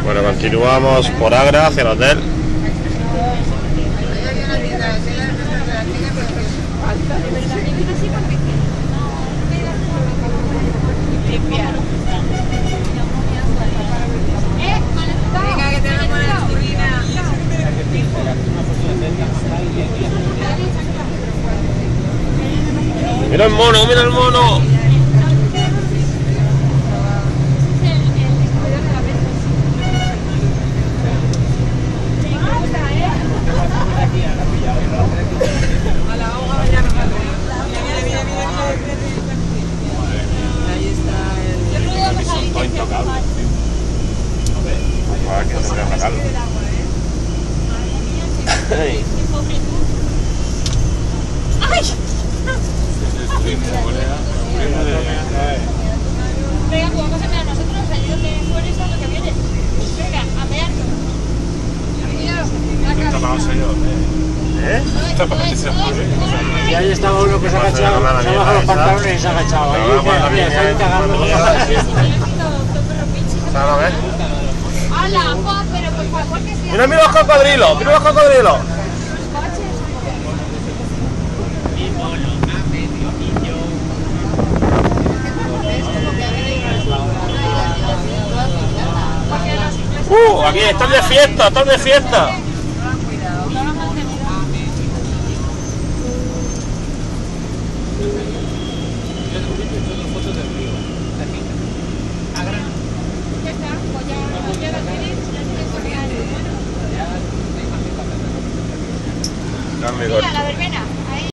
Bueno, continuamos por Agra hacia el hotel. Mira el mono, mira el mono. Que se vea sacarlo. ¡Ay! Venga, vamos a mear nosotros, ayúdame con eso lo que viene. Venga, a mearnos. Y ahí estaba uno que se ha agachado, se ha bajado los pantalones y se ha agachado. Ahí dice, está cagando. ¡Hala, Juan! Pero por favor que sea... Mira, mira los cocodrilos, mira los cocodrilos. Aquí están de fiesta, están de fiesta. Mira, la verbena.